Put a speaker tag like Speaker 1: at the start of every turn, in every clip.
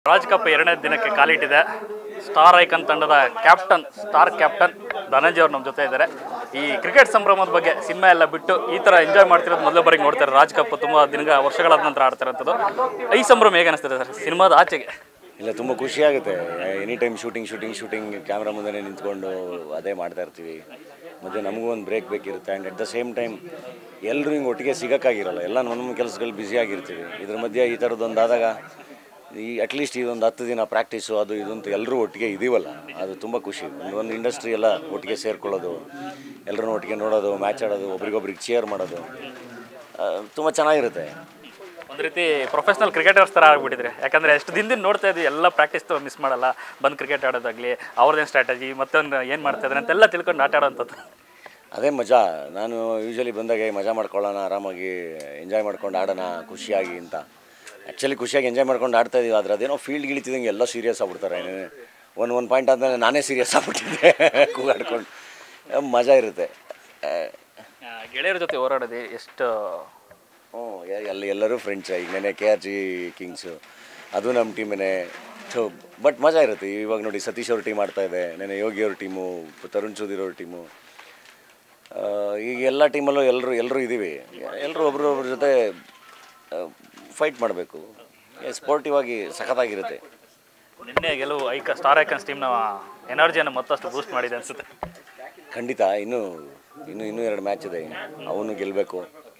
Speaker 1: Raj cup ಎರಡನೇ ದಿನಕ್ಕೆ ಕಾಲಿಟ್ಟಿದೆ. ಸ್ಟಾರ್ ಐಕನ್ ತಂಡದ ಸ್ಟಾರ್ ಕ್ಯಾಪ್ಟನ್ ಧನಂಜಯ ಅವರು ನಮ್ಮ ಜೊತೆ ಇದ್ದಾರೆ. ಈ ಕ್ರಿಕೆಟ್ ಸಂಭ್ರಮದ ಬಗ್ಗೆ ಸಿನಿಮಾ ಎಲ್ಲ ಬಿಟ್ಟು ಈ ಥರ ಎಂಜಾಯ್ ಮಾಡ್ತಿರೋದು ಮೊದಲ ಬಾರಿಗೆ ನೋಡ್ತಾರೆ. ರಾಜ್ ಕಪ್ ತುಂಬ ವರ್ಷಗಳಾದ ನಂತರ ಆಡ್ತಿರೋಂಥದ್ದು. ಈ ಸಂಭ್ರಮ ಹೇಗೆ ಅನಿಸ್ತದೆ ಸರ್ ಸಿನಿಮಾದ ಆಚೆಗೆ?
Speaker 2: ಇಲ್ಲ, ತುಂಬ ಖುಷಿಯಾಗುತ್ತೆ. ಎನಿ ಟೈಮ್ ಶೂಟಿಂಗ್ ಕ್ಯಾಮ್ರಾ ಮುಂದೆ ನಿಂತ್ಕೊಂಡು ಅದೇ ಮಾಡ್ತಾ ಇರ್ತೀವಿ. ಮತ್ತು ನಮಗೂ ಒಂದು ಬ್ರೇಕ್ ಬೇಕಿರುತ್ತೆ. And at the same time ಎಲ್ಲರೂ ಹಿಂಗೆ ಒಟ್ಟಿಗೆ ಸಿಗೋಕ್ಕಾಗಿರಲ್ಲ, ಎಲ್ಲ ನಮ್ಮ ಕೆಲಸಗಳು ಬ್ಯುಸಿಯಾಗಿರ್ತೀವಿ. ಇದ್ರ ಮಧ್ಯೆ ಈ ಥರದ್ದೊಂದು ಆದಾಗ ಅಟ್ಲೀಸ್ಟ್ ಇದೊಂದು 10 ದಿನ ಪ್ರಾಕ್ಟೀಸು ಅದು ಇದು ಅಂತ ಎಲ್ಲರೂ ಒಟ್ಟಿಗೆ ಇದೀವಲ್ಲ, ಅದು ತುಂಬ ಖುಷಿ. ಒಂದು ಇಂಡಸ್ಟ್ರಿ ಎಲ್ಲ ಒಟ್ಟಿಗೆ ಸೇರ್ಕೊಳ್ಳೋದು, ಎಲ್ಲರೂ ಒಟ್ಟಿಗೆ ನೋಡೋದು, ಮ್ಯಾಚ್ ಆಡೋದು, ಒಬ್ರಿಗೊಬ್ರಿಗೆ ಚೇರ್ ಮಾಡೋದು ತುಂಬ ಚೆನ್ನಾಗಿರುತ್ತೆ.
Speaker 1: ಒಂದು ರೀತಿ ಪ್ರೊಫೆಷ್ನಲ್ ಕ್ರಿಕೆಟರ್ಸ್ ಥರ ಆಗಿಬಿಟ್ಟಿದ್ರೆ. ಯಾಕಂದರೆ ಎಷ್ಟು ದಿನದಿಂದ ನೋಡ್ತಾ ಇದ್ವಿ, ಎಲ್ಲ ಪ್ರಾಕ್ಟೀಸ್ ಮಿಸ್ ಮಾಡಲ್ಲ, ಬಂದು ಕ್ರಿಕೆಟ್ ಆಡೋದಾಗಲಿ, ಅವ್ರದ್ದೇನು ಸ್ಟ್ರಾಟಜಿ ಮತ್ತೊಂದು ಏನು ಮಾಡ್ತಾಯಿದ್ದಾರೆ ಅಂತೆಲ್ಲ ತಿಳ್ಕೊಂಡು ಆಟ ಆಡೋವಂಥದ್ದು
Speaker 2: ಅದೇ ಮಜಾ. ನಾನು ಯೂಶ್ವಲಿ ಬಂದಾಗ ಮಜಾ ಮಾಡ್ಕೊಳ್ಳೋಣ, ಆರಾಮಾಗಿ ಎಂಜಾಯ್ ಮಾಡ್ಕೊಂಡು ಆಡೋಣ ಖುಷಿಯಾಗಿ ಅಂತ. ಆ್ಯಕ್ಚುಲಿ ಖುಷಿಯಾಗಿ ಎಂಜಾಯ್ ಮಾಡ್ಕೊಂಡು ಆಡ್ತಾಯಿದ್ದೀವಿ. ಆದರೆ ಅದೇನೋ ಫೀಲ್ಡ್ ಇಳಿತಿದಂಗೆ ಎಲ್ಲ ಸೀರಿಯಸ್ ಆಗ್ಬಿಡ್ತಾರೆ. ಒಂದು ಪಾಯಿಂಟ್ ಆದಮೇಲೆ ನಾನೇ ಸೀರಿಯಸ್ ಆಗ್ಬಿಟ್ಟಿದ್ದೆ ಕೂಗಾಡ್ಕೊಂಡು. ಮಜಾ ಇರುತ್ತೆ.
Speaker 1: ಗೆಳೆಯರ ಜೊತೆ ಹೋರಾಡೋದು ಎಷ್ಟು
Speaker 2: ಎಲ್ಲರೂ ಫ್ರೆಂಡ್ಸ್. ಈಗ ನೆನೆ KRG ಕಿಂಗ್ಸು ಅದು ನಮ್ಮ ಟೀಮೇ. ಸೊ ಬಟ್ ಮಜಾ ಇರುತ್ತೆ. ಇವಾಗ ನೋಡಿ ಸತೀಶ್ ಅವ್ರ ಟೀಮ್ ಆಡ್ತಾಯಿದೆ, ನೆನೆ ಯೋಗಿ ಅವ್ರ ಟೀಮು, ತರುಣ್ ಸುಧೀರ್ ಅವ್ರ ಟೀಮು. ಈಗ ಎಲ್ಲ ಟೀಮಲ್ಲೂ ಎಲ್ಲರೂ ಇದ್ದೀವಿ. ಎಲ್ಲರೂ ಒಬ್ರೊಬ್ರ ಜೊತೆ ಫೈಟ್ ಮಾಡಬೇಕು. ಸ್ಪೋರ್ಟಿವ್ ಆಗಿ ಸಖತ್ತಾಗಿರುತ್ತೆ.
Speaker 1: ನಿನ್ನೆ ಗೆಲುವು ಸ್ಟಾರ್ ಐಕನ್ಸ್ ಟೀಮ್ನ ಎನರ್ಜಿಯನ್ನು ಮತ್ತಷ್ಟು ಬೂಸ್ಟ್ ಮಾಡಿದೆ ಅನಿಸುತ್ತೆ.
Speaker 2: ಖಂಡಿತ. ಇನ್ನೂ 2 ಮ್ಯಾಚ್ ಇದೆ, ಅವನು ಗೆಲ್ಲಬೇಕು.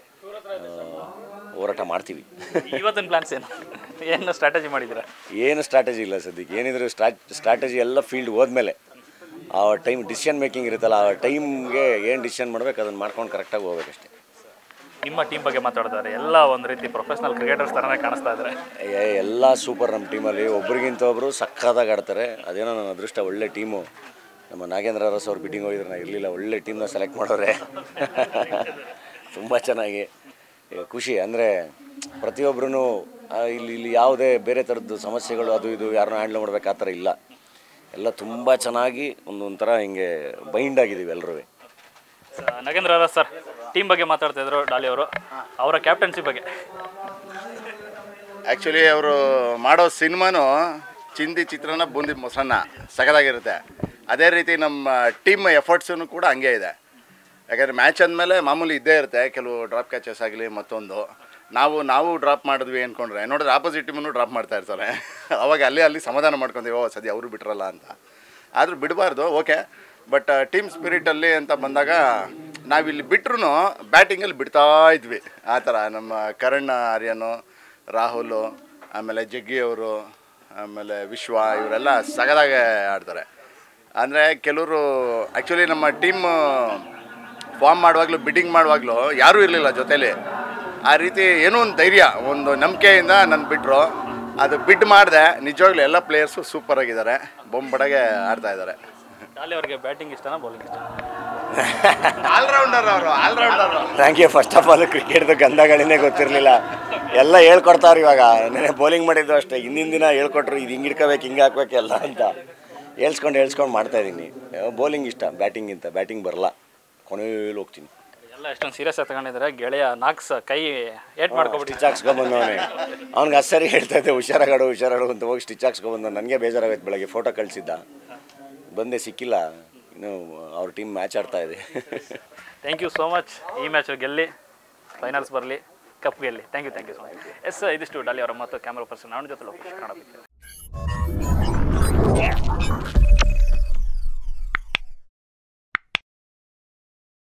Speaker 2: ಹೋರಾಟ ಮಾಡ್ತೀವಿ.
Speaker 1: ಇವತ್ತಿನ ಪ್ಲಾನ್ಸ್ ಏನು ಸ್ಟ್ರಾಟಜಿ ಮಾಡಿದ್ದೀರಾ?
Speaker 2: ಏನು ಸ್ಟ್ರಾಟಜಿ ಇಲ್ಲ ಸದ್ಯಕ್ಕೆ. ಏನಿದ್ರು ಸ್ಟ್ರಾಟಜಿ ಎಲ್ಲ ಫೀಲ್ಡ್ ಹೋದ್ಮೇಲೆ ಆ ಟೈಮ್ ಡಿಸಿಷನ್ ಮೇಕಿಂಗ್ ಇರುತ್ತಲ್ಲ, ಆ ಟೈಮ್ಗೆ ಏನು ಡಿಸಿಷನ್ ಮಾಡ್ಬೇಕು ಅದನ್ನು ಮಾಡ್ಕೊಂಡು ಕರೆಕ್ಟಾಗಿ ಹೋಗ್ಬೇಕಷ್ಟೇ.
Speaker 1: ನಿಮ್ಮ ಟೀಮ್ ಬಗ್ಗೆ ಮಾತಾಡ್ತಾರೆ, ಎಲ್ಲ ಒಂದು ರೀತಿ ಪ್ರೊಫೆಷ್ನಲ್ ಕ್ರಿಕೆಟರ್ಸ್ ಥರನೇ ಕಾಣಿಸ್ತಾ ಇದ್ದಾರೆ.
Speaker 2: ಎಲ್ಲ ಸೂಪರ್. ನಮ್ಮ ಟೀಮಲ್ಲಿ ಒಬ್ರಿಗಿಂತ ಒಬ್ಬರು ಸಕ್ಕತ್ತಾಗಿ ಆಡ್ತಾರೆ. ಅದೇನೋ ನನ್ನ ಅದೃಷ್ಟ. ಒಳ್ಳೆ ಟೀಮು. ನಮ್ಮ ನಾಗೇಂದ್ರ ಅರಸ್ ಅವ್ರು ಬಿಟ್ಟಿಂಗ್ ಹೋಗಿದ್ರೆ ನಾನು ಇರಲಿಲ್ಲ. ಒಳ್ಳೆ ಟೀಮ್ನ ಸೆಲೆಕ್ಟ್ ಮಾಡೋರೆ. ತುಂಬ ಚೆನ್ನಾಗಿ ಖುಷಿ. ಅಂದರೆ ಪ್ರತಿಯೊಬ್ಬರೂ ಇಲ್ಲಿ ಯಾವುದೇ ಬೇರೆ ಥರದ್ದು ಸಮಸ್ಯೆಗಳು ಅದು ಇದು ಯಾರನ್ನೂ ಹ್ಯಾಂಡ್ಲ್ ಮಾಡ್ಬೇಕು ಆ ಥರ ಇಲ್ಲ. ಎಲ್ಲ ತುಂಬ ಚೆನ್ನಾಗಿ ಒಂದೊಂಥರ ಹಿಂಗೆ ಬೈಂಡ್ ಆಗಿದ್ದೀವಿ ಎಲ್ಲರೂ.
Speaker 1: ನಾಗೇಂದ್ರ ಅರಸ್ ಸರ್ ಟೀಮ್ ಬಗ್ಗೆ ಮಾತಾಡ್ತಾಯಿದ್ರು, ಡಾಲಿ ಅವರು, ಅವರ ಕ್ಯಾಪ್ಟನ್ಸಿ ಬಗ್ಗೆ.
Speaker 3: ಆ್ಯಕ್ಚುಲಿ ಅವರು ಮಾಡೋ ಸಿನಿಮಾನು ಚಿಂದಿ ಚಿತ್ರಾನ್ನ ಬೂಂದಿ ಮೊಸರನ್ನ ಸಖತ್ತಾಗಿರುತ್ತೆ. ಅದೇ ರೀತಿ ನಮ್ಮ ಟೀಮ್ ಎಫರ್ಟ್ಸೂ ಕೂಡ ಹಂಗೆ ಇದೆ. ಯಾಕಂದರೆ ಮ್ಯಾಚ್ ಅಂದಮೇಲೆ ಮಾಮೂಲಿ ಇದ್ದೇ ಇರುತ್ತೆ, ಕೆಲವು ಡ್ರಾಪ್ ಕ್ಯಾಚಸ್ ಆಗಲಿ ಮತ್ತೊಂದು. ನಾವು ಡ್ರಾಪ್ ಮಾಡಿದ್ವಿ ಅಂದ್ಕೊಂಡ್ರೆ ನೋಡಿದ್ರೆ ಆಪೋಸಿಟ್ ಟೀಮನ್ನು ಡ್ರಾಪ್ ಮಾಡ್ತಾ ಇರ್ತಾರೆ. ಅವಾಗ ಅಲ್ಲಿ ಸಮಾಧಾನ ಮಾಡ್ಕೊತೀವಿ, ಓ ಸದ್ಯ ಅವರು ಬಿಟ್ರಲ್ಲ ಅಂತ. ಆದರೂ ಬಿಡಬಾರ್ದು, ಓಕೆ. ಬಟ್ ಟೀಮ್ ಸ್ಪಿರಿಟಲ್ಲಿ ಅಂತ ಬಂದಾಗ ನಾವಿಲ್ಲಿ ಬಿಟ್ರೂ ಬ್ಯಾಟಿಂಗಲ್ಲಿ ಬಿಡ್ತಾ ಇದ್ವಿ. ಆ ಥರ ನಮ್ಮ ಕರಣ್ ಆರ್ಯನು, ರಾಹುಲು, ಆಮೇಲೆ ಜಗ್ಗಿ ಅವರು, ಆಮೇಲೆ ವಿಶ್ವ, ಇವರೆಲ್ಲ ಸಗದಾಗೆ ಆಡ್ತಾರೆ. ಅಂದರೆ ಕೆಲವರು ಆ್ಯಕ್ಚುಲಿ ನಮ್ಮ ಟೀಮ್ ಫಾರ್ಮ್ ಮಾಡುವಾಗಲೂ ಬಿಡ್ಡಿಂಗ್ ಮಾಡುವಾಗಲೂ ಯಾರೂ ಇರಲಿಲ್ಲ ಜೊತೇಲಿ. ಆ ರೀತಿ ಏನೋ ಒಂದು ಧೈರ್ಯ, ಒಂದು ನಂಬಿಕೆಯಿಂದ ನನ್ನ ಬಿಟ್ಟರು. ಅದು ಬಿಡ್ ಮಾಡಿದೆ. ನಿಜವಾಗ್ಲೂ ಎಲ್ಲ ಪ್ಲೇಯರ್ಸು ಸೂಪರಾಗಿದ್ದಾರೆ, ಬೊಂಬಡಗೆ ಆಡ್ತಾ ಇದ್ದಾರೆ.
Speaker 1: ಡಾಲಿ ಅವ್ರಿಗೆ ಬ್ಯಾಟಿಂಗ್ ಇಷ್ಟನಾ ಬೌಲಿಂಗ್ ಇಷ್ಟ?
Speaker 3: ಆಲ್ರೌಂಡರ್ ಅವರು.
Speaker 2: Thank you. First of all ಕ್ರಿಕೆಟ್ದು ಗಂಧಗಳಿನೇ ಗೊತ್ತಿರಲಿಲ್ಲ, ಎಲ್ಲ ಹೇಳ್ಕೊಡ್ತಾವ್ರು. ಇವಾಗ ನೆನೆ ಬೌಲಿಂಗ್ ಮಾಡಿದ್ದು ಅಷ್ಟೇ, ಹಿಂದಿನ ದಿನ ಹೇಳ್ಕೊಟ್ರು, ಇದು ಹಿಂಗೆ ಇಡ್ಕೋಬೇಕು, ಹಿಂಗೆ ಹಾಕ್ಬೇಕು ಎಲ್ಲ ಅಂತ ಹೇಳ್ಸ್ಕೊಂಡು ಮಾಡ್ತಾಯಿದ್ದೀನಿ. ಬೌಲಿಂಗ್ ಇಷ್ಟ ಬ್ಯಾಟಿಂಗಿಂತ. ಬ್ಯಾಟಿಂಗ್ ಬರಲ್ಲ, ಕೊನೆಯಲ್ಲಿ ಹೋಗ್ತೀನಿ.
Speaker 1: ಎಲ್ಲ ಎಷ್ಟೊಂದು ಸೀರಿಯಸ್ ಆಗಿ ತಗೊಂಡಿದ್ದಾರೆ. ಗೆಳೆಯ ನಾಕ್ಸ್ ಕೈ ಏಟ್ ಮಾಡ್ಕೊಬಿಟ್ಟು
Speaker 2: ಸ್ಟಿಚ್ ಹಾಕ್ಸ್ಕೊಬಂದವನೇ. ಅವ್ನಿಗೆ ಸರಿ ಹೇಳ್ತಾ ಇದ್ದೆ, ಹುಷಾರಾಗಾಡು ಅಂತ ಹೋಗಿ ಸ್ಟಿಚ್ ಹಾಕ್ಸ್ಕೊಬಂದ. ನನಗೆ ಬೇಜಾರಾಗೈತೆ. ಬೆಳಗ್ಗೆ ಫೋಟೋ ಕಳಿಸಿದ್ದ, ಬಂದೆ, ಸಿಕ್ಕಿಲ್ಲ. ಇನ್ನು ಅವ್ರ ಟೀಮ್ ಮ್ಯಾಚ್ ಆಡ್ತಾ ಇದೆ.
Speaker 1: Thank you so much. ಈ ಮ್ಯಾಚ್ ಗೆಲ್ಲಿ, ಫೈನಲ್ಸ್ ಬರಲಿ, ಕಪ್ ಗೆಲ್ಲಿ. Thank you so much. Yes, ಇದಿಷ್ಟು ಡಾಲಿ ಅವರ ಮತ್ತು ಕ್ಯಾಮ್ರಾ ಪರ್ಸನ್. ನನ್ನ ಜೊತೆ ಲೋಕೇಶ್, ಕನ್ನಡ.